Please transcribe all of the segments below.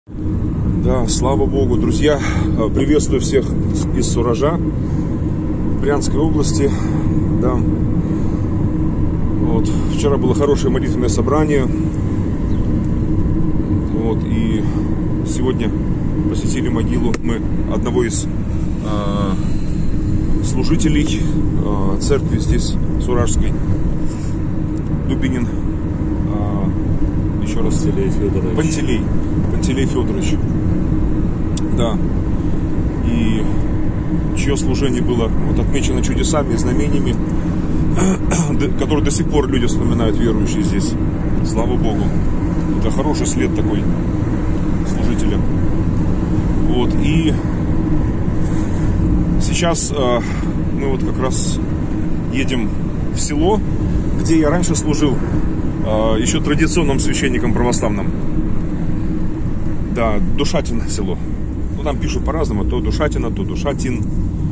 Да, слава Богу, друзья, приветствую всех из Суража, Брянской области. Да. Вот. Вчера было хорошее молитвенное собрание. Вот. И сегодня посетили могилу мы одного из служителей церкви здесь, Суражской, Дубинин. Еще раз. Пантелей Федорович. Да. И чье служение было вот отмечено чудесами и знамениями, которые до сих пор люди вспоминают, верующие здесь. Слава Богу. Это хороший след такой служителя. Вот. И сейчас мы вот как раз едем в село, где я раньше служил еще традиционным священником православным. Да, Душатин село. Ну, там пишут по-разному, то Душатино, то Душатин.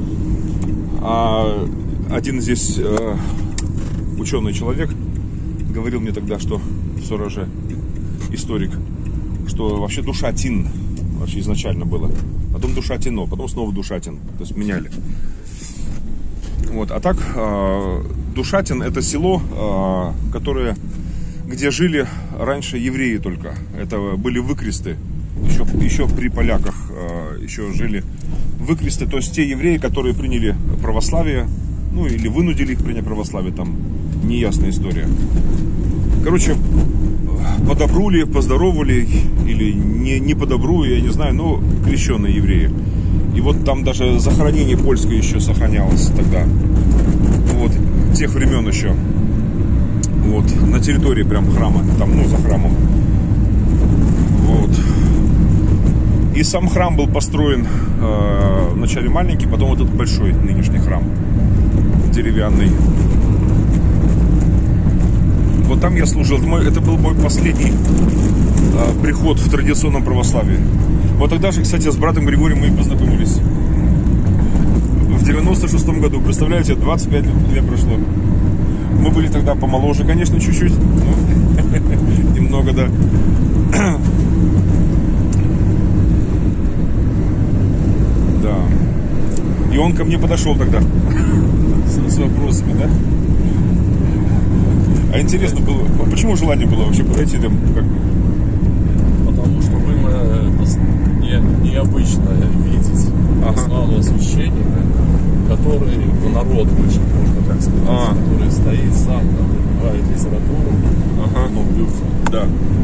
А один здесь ученый человек говорил мне тогда, что в Сураже, историк, что вообще Душатин вообще изначально было. Потом Душатино, потом снова Душатин. То есть меняли. Вот. А так, Душатин — это село, которое, где жили раньше евреи только. Это были выкресты. Еще при поляках еще жили выкресты. То есть те евреи, которые приняли православие, ну или вынудили их принять православие, там неясная история. Короче, по добру ли, по здорову ли, или не по добру, я не знаю, но крещенные евреи. И вот там даже захоронение польское еще сохранялось тогда. Вот, тех времен еще. Вот, на территории прям храма, там, ну, за храмом. Вот. И сам храм был построен вначале маленький, потом вот этот большой нынешний храм, деревянный. Вот там я служил. Это был мой последний приход в традиционном православии. Вот тогда же, кстати, с братом Григорием мы и познакомились. В 96-м году, представляете, 25 лет прошло. Мы были тогда помоложе, конечно, чуть-чуть. Немного, да. Да. И он ко мне подошел тогда с вопросами, да? А интересно было, почему желание было вообще подойти там? Как? Потому что было необычно видеть основного священника, который народ вышел, можно так сказать, который стоит сам, открывает литературу, но в люфте. Да.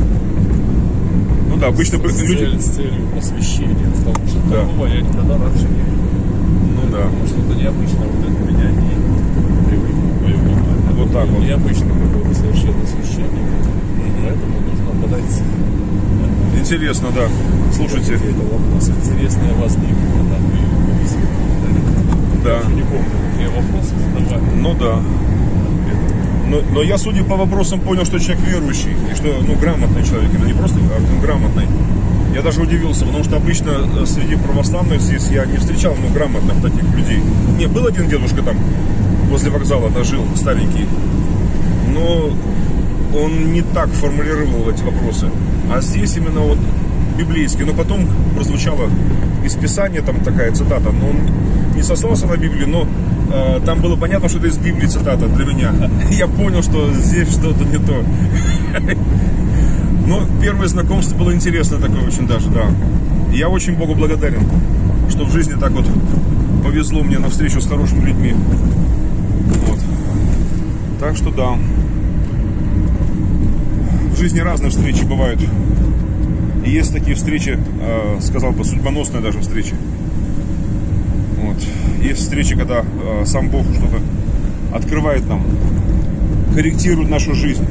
Ну да, обычно люди... С целью просвещения, потому что такого я никогда раньше не видел. Ну да. Потому что это необычно, вот это меня не привыкло. Вот так вот. Необычно какой-то совершенно священник, поэтому нужно подойти. Интересно, да. Слушайте. Это вопрос интересный возник, когда вы беседовали. Да. Я не помню, какие вопросы задавали. Ну да. Но я, судя по вопросам, понял, что человек верующий. И что, ну, грамотный человек. Это не просто, а грамотный. Я даже удивился, потому что обычно среди православных здесь я не встречал, ну, грамотных таких людей. Не, был один дедушка там возле вокзала, жил, старенький. Но он не так формулировал эти вопросы. А здесь именно вот библейский. Но потом прозвучало из Писания, там такая цитата. Но он не сослался на Библию, но там было понятно, что это из Библии цитата для меня. Я понял, что здесь что-то не то. Но первое знакомство было интересно такое очень даже, да. И я очень Богу благодарен, что в жизни так вот повезло мне на встречу с хорошими людьми. Вот. Так что да. В жизни разные встречи бывают. И есть такие встречи, сказал бы, судьбоносные даже встречи. Вот. Есть встречи, когда сам Бог что-то открывает нам, корректирует нашу жизнь.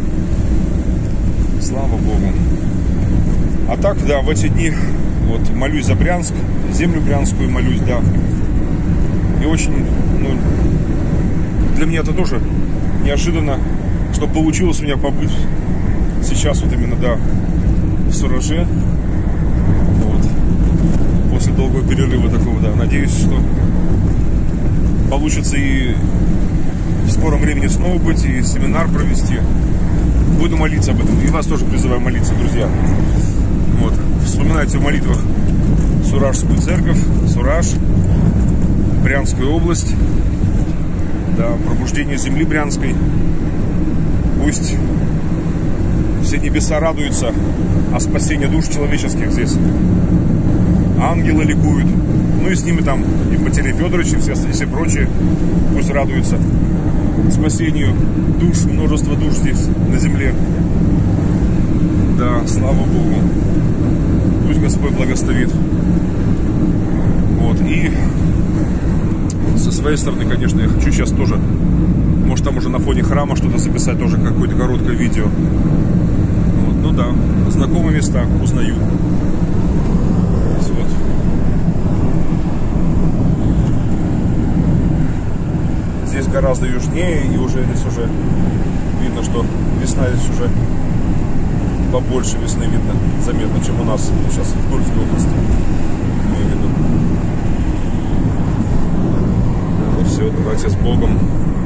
Слава Богу. А так, да, в эти дни вот молюсь за Брянск, землю брянскую молюсь, да. И очень, ну, для меня это тоже неожиданно, что получилось у меня побыть сейчас вот именно, да, в Сураже. Вот. После долгого перерыва такого, да. Надеюсь, что получится и в скором времени снова быть, и семинар провести. Буду молиться об этом. И вас тоже призываю молиться, друзья. Вот. Вспоминайте в молитвах Суражскую церковь, Сураж, Брянская область, да, пробуждение земли Брянской. Пусть все небеса радуются о спасении душ человеческих здесь. Ангелы ликуют. Ну и с ними там и Василий Федорович, и все прочие. Пусть радуются спасению душ, множество душ здесь на земле. Да, слава Богу. Пусть Господь благословит. Вот. И со своей стороны, конечно, я хочу сейчас тоже, может, там уже на фоне храма что-то записать, тоже какое-то короткое видео. Вот. Ну да, знакомые места узнаю. Вот. Здесь гораздо южнее, и уже здесь уже видно, что весна здесь уже побольше весны видно, заметно, чем у нас сейчас в Тульской области. Имею в виду. Ну все, давайте с Богом.